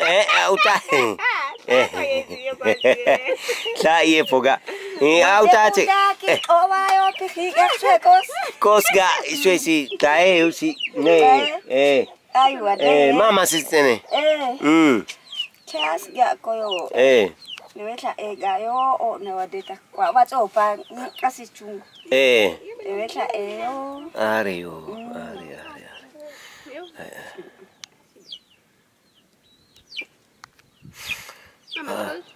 auta. Sa iya poga. Auta che. Kosga si tae si ne. Mama si tene. Chas ga koyo. Lewetla gayo o ne wadeta kwa watsopa kasi chungu. Lewetla yo. Are. Mama,